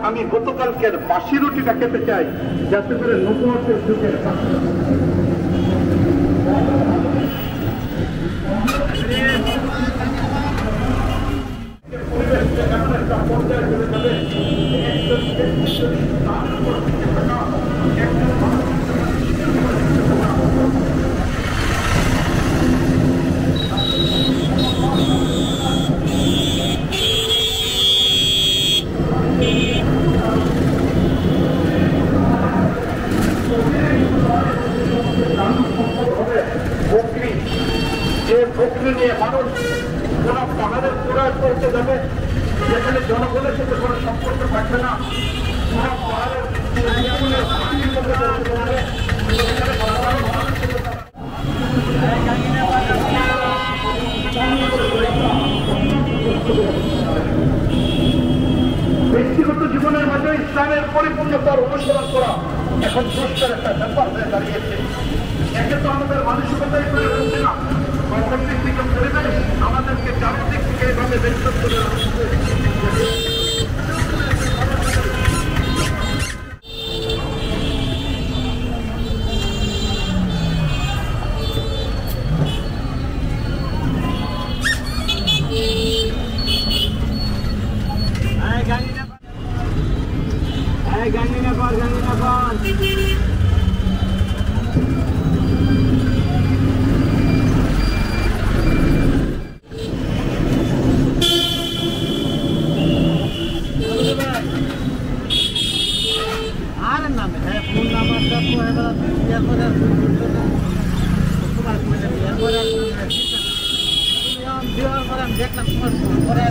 আমি গতকালকের বাসি রুটিটা খেতে চাই, যাতে করে নতুনের যুগের পরিবেশটা এমন একটা পর্যায়ে চলে যাবে, যে বকরি নিয়ে মানুষ কোন পাহাড়ের চূড়ায় পৌঁছে যাবে, যেখানে জনগণের সাথে কোনো সম্পর্ক থাকবে না, কোন পাহাড়ের ব্যক্তিগত জীবনের মাঝে ইসলামের পরিপূর্ণতার অনুসরণ করা এখন দুষ্টের একটা ব্যাপার হয়ে দাঁড়িয়েছে। একে তো আমাদের মানসিকতাই করে হচ্ছে না, প্রাকৃতিক দিকে পরিবেশ আমাদেরকে চারিদিক থেকে এভাবে বেষ্টন করে রাখছে। দেখলাম তোমার পরে